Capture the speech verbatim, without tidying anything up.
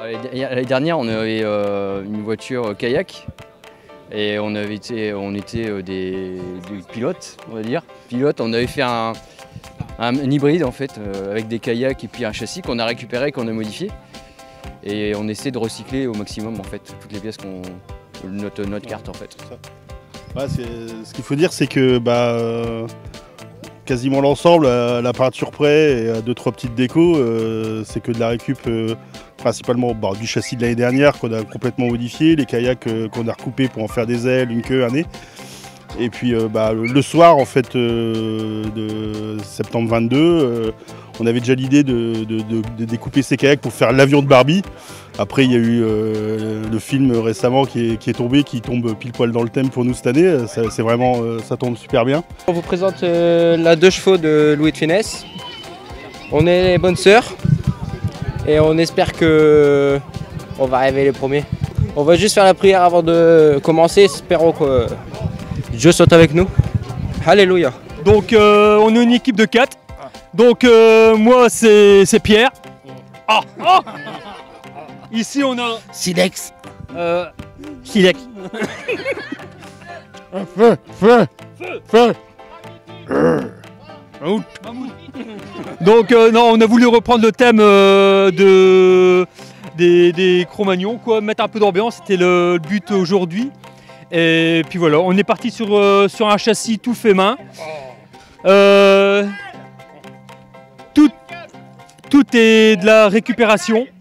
L'année dernière, on avait euh, une voiture kayak et on avait été, on était euh, des, des pilotes, on va dire. Pilotes, on avait fait un, un, un hybride en fait, euh, avec des kayaks et puis un châssis qu'on a récupéré, qu'on a modifié. Et on essaie de recycler au maximum en fait toutes les pièces qu'on notre, notre carte en fait. Ouais, ce qu'il faut dire, c'est que bah, euh, quasiment l'ensemble, à la peinture près et à deux trois petites décos, euh, c'est que de la récup, euh, principalement bah, du châssis de l'année dernière qu'on a complètement modifié, les kayaks euh, qu'on a recoupés pour en faire des ailes, une queue, un nez. Et puis euh, bah, le, le soir en fait euh, de septembre vingt-deux, euh, on avait déjà l'idée de, de, de, de découper ces kayaks pour faire l'avion de Barbie. Après il y a eu euh, le film récemment qui est, qui est tombé, qui tombe pile poil dans le thème pour nous cette année. C'est vraiment, euh, ça tombe super bien. On vous présente euh, la deux chevaux de Louis de Funès. On est les bonnes sœurs et on espère que on va arriver les premiers. On va juste faire la prière avant de commencer. Espérons que Dieu soit avec nous. Alléluia. Donc euh, on est une équipe de quatre. Donc euh, moi c'est Pierre. Ah, ah Ici on a Silex. Euh, Silex. Feu, feu, feu. Donc euh, non, on a voulu reprendre le thème euh, de des, des Cro-Magnons, quoi, mettre un peu d'ambiance, c'était le, le but aujourd'hui. Et puis voilà, on est parti sur, euh, sur un châssis tout fait main. Euh, tout, tout est de la récupération.